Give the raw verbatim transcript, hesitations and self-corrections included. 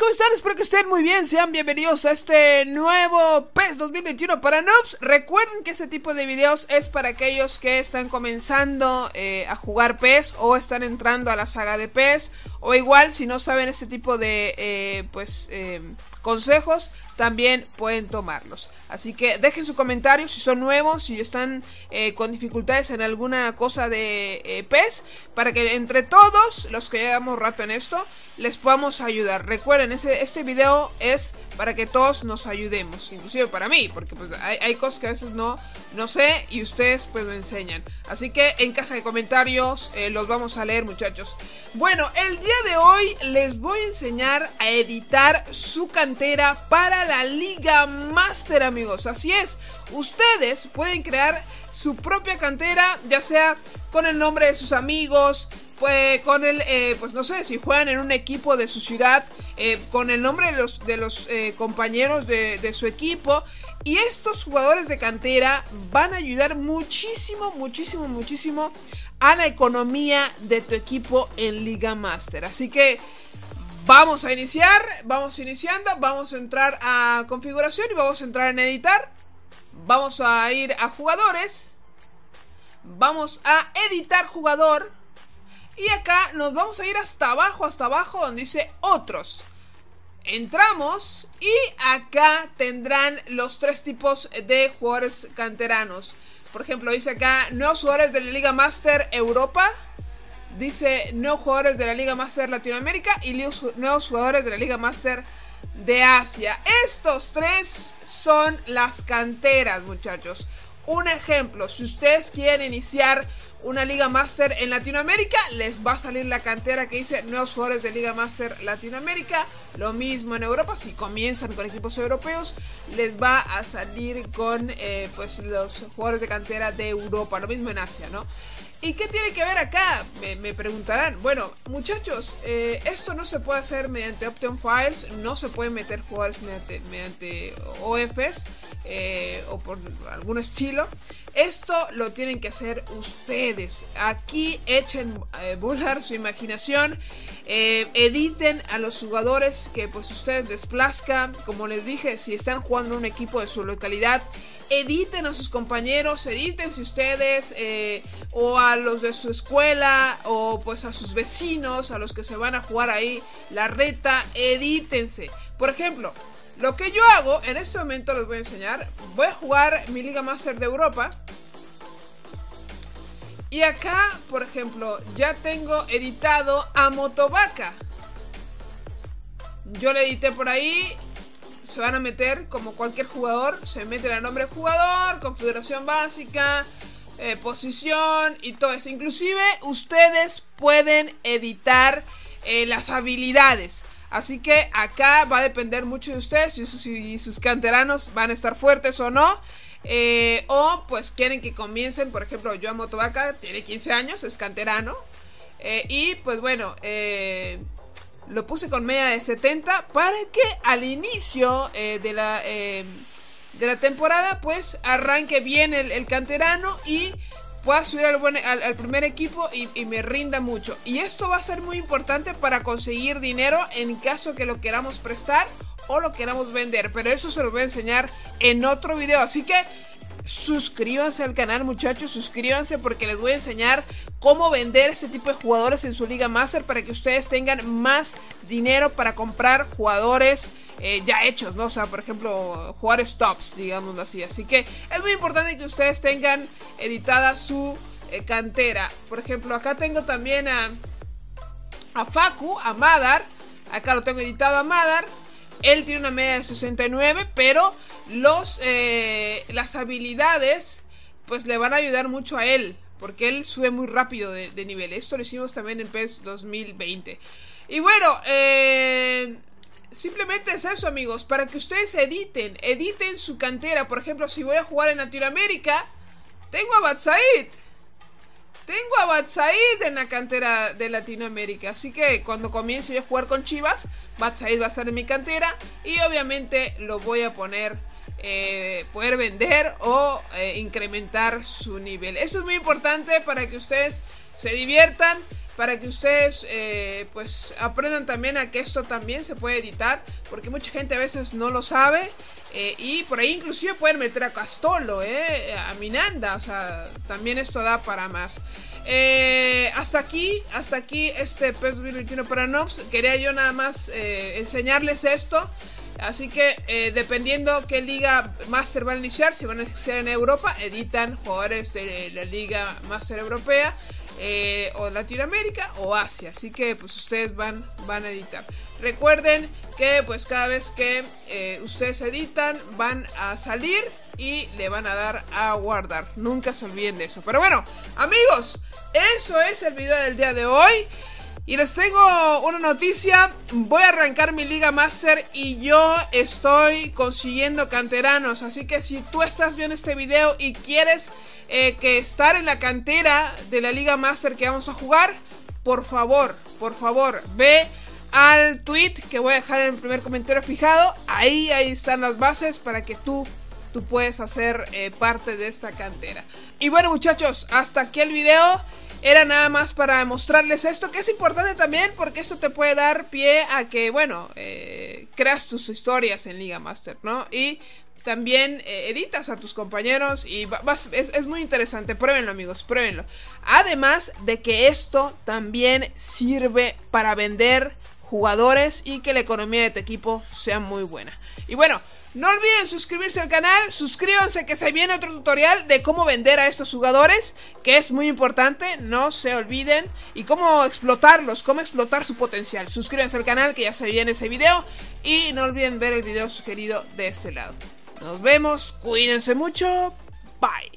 ¿cómo están? Espero que estén muy bien. Sean bienvenidos a este nuevo PES dos mil veintiuno para noobs. Recuerden que este tipo de videos es para aquellos que están comenzando eh, a jugar PES o están entrando a la saga de PES. O igual, si no saben este tipo de eh, pues eh, consejos, también pueden tomarlos. Así que dejen su comentario si son nuevos, si están eh, con dificultades en alguna cosa de eh, PES, para que entre todos los que llevamos rato en esto les podamos ayudar. Recuerden, ese, este video es para que todos nos ayudemos, inclusive para mí, porque pues, hay, hay cosas que a veces no, no sé y ustedes pues me enseñan. Así que en caja de comentarios eh, los vamos a leer, muchachos. Bueno, el día de hoy les voy a enseñar a editar su cantera para la Liga Master, amigos. Así es, ustedes pueden crear su propia cantera, ya sea con el nombre de sus amigos, pues con el, eh, pues no sé, si juegan en un equipo de su ciudad, eh, con el nombre de los, de los eh, compañeros de, de su equipo. Y estos jugadores de cantera van a ayudar muchísimo, muchísimo, muchísimo a la economía de tu equipo en Liga Master. Así que vamos a iniciar, vamos iniciando, vamos a entrar a configuración y vamos a entrar en editar. Vamos a ir a jugadores, vamos a editar jugador. Y acá nos vamos a ir hasta abajo, hasta abajo donde dice otros. Entramos y acá tendrán los tres tipos de jugadores canteranos. Por ejemplo, dice acá nuevos jugadores de la Liga Master Europa. Dice nuevos jugadores de la Liga Master Latinoamérica y nuevos jugadores de la Liga Master de Asia. Estos tres son las canteras, muchachos. Un ejemplo, si ustedes quieren iniciar una Liga Master en Latinoamérica, les va a salir la cantera que dice nuevos jugadores de Liga Master Latinoamérica. Lo mismo en Europa, si comienzan con equipos europeos, les va a salir con eh, pues los jugadores de cantera de Europa. Lo mismo en Asia, ¿no? ¿Y qué tiene que ver acá? Me, me preguntarán. Bueno, muchachos, eh, esto no se puede hacer mediante Option Files. No se pueden meter jugadores mediante, mediante O Fs eh, o por algún estilo. Esto lo tienen que hacer ustedes. Aquí echen eh, volar su imaginación. Eh, editen a los jugadores que pues ustedes desplazcan. Como les dije, si están jugando un equipo de su localidad, editen a sus compañeros, edítense ustedes eh, o a los de su escuela o pues a sus vecinos, a los que se van a jugar ahí la reta, edítense. Por ejemplo, lo que yo hago en este momento les voy a enseñar. Voy a jugar mi Liga Master de Europa. Y acá, por ejemplo, ya tengo editado a Motovaca. Yo le edité por ahí. Se van a meter como cualquier jugador. Se meten el nombre del jugador, configuración básica, eh, posición y todo eso. Inclusive ustedes pueden editar eh, las habilidades. Así que acá va a depender mucho de ustedes si sus, si sus canteranos van a estar fuertes o no. Eh, o pues quieren que comiencen. Por ejemplo, yo a Motovaca tiene quince años, es canterano. Eh, y pues bueno, eh... lo puse con media de setenta para que al inicio eh, de, la, eh, de la temporada pues arranque bien el, el canterano y pueda subir al, buen, al, al primer equipo y, y me rinda mucho. Y esto va a ser muy importante para conseguir dinero en caso que lo queramos prestar o lo queramos vender. Pero eso se los voy a enseñar en otro video. Así que suscríbanse al canal, muchachos, suscríbanse porque les voy a enseñar cómo vender este tipo de jugadores en su Liga Master para que ustedes tengan más dinero para comprar jugadores eh, ya hechos, ¿no? O sea, por ejemplo, jugadores tops, digámoslo así. Así que es muy importante que ustedes tengan editada su eh, cantera. Por ejemplo, acá tengo también a, a Facu, a Madar. Acá lo tengo editado a Madar. Él tiene una media de sesenta y nueve, pero los, eh, las habilidades pues le van a ayudar mucho a él, porque él sube muy rápido de, de nivel. Esto lo hicimos también en PES dos mil veinte. Y bueno, eh, simplemente es eso, amigos, para que ustedes editen, editen su cantera. Por ejemplo, si voy a jugar en Latinoamérica, tengo a Batsaid. Tengo a Batsaid en la cantera de Latinoamérica. Así que cuando comience yo a jugar con Chivas, Batsaid va a estar en mi cantera. Y obviamente lo voy a poner, eh, poder vender o eh, incrementar su nivel. Esto es muy importante para que ustedes se diviertan para que ustedes eh, pues aprendan también a que esto también se puede editar, porque mucha gente a veces no lo sabe. Eh, y por ahí inclusive pueden meter a Castolo, eh, a Minanda, o sea, también esto da para más. Eh, hasta aquí, hasta aquí este PES dos mil veintiuno para Noobs. Quería yo nada más eh, enseñarles esto. Así que eh, dependiendo qué Liga Master van a iniciar, si van a iniciar en Europa, editan jugadores de la Liga Master Europea, eh, o Latinoamérica o Asia. Así que pues ustedes van, van a editar. Recuerden que pues cada vez que eh, ustedes editan van a salir y le van a dar a guardar. Nunca se olviden de eso. Pero bueno, amigos, eso es el video del día de hoy. Y les tengo una noticia. Voy a arrancar mi Liga Master y yo estoy consiguiendo canteranos. Así que si tú estás viendo este video y quieres eh, que estar en la cantera de la Liga Master que vamos a jugar, por favor, por favor, ve al tweet que voy a dejar en el primer comentario fijado. Ahí, ahí están las bases para que tú, tú puedes hacer eh, parte de esta cantera. Y bueno, muchachos, hasta aquí el video. Era nada más para mostrarles esto, que es importante también porque eso te puede dar pie a que, bueno, eh, creas tus historias en Liga Master, ¿no? Y también eh, editas a tus compañeros y vas, es, es muy interesante. Pruébenlo, amigos, pruébenlo. Además de que esto también sirve para vender jugadores y que la economía de tu equipo sea muy buena. Y bueno, no olviden suscribirse al canal, suscríbanse que se viene otro tutorial de cómo vender a estos jugadores, que es muy importante, no se olviden, y cómo explotarlos, cómo explotar su potencial. Suscríbanse al canal que ya se viene ese video, y no olviden ver el video sugerido de este lado. Nos vemos, cuídense mucho, bye.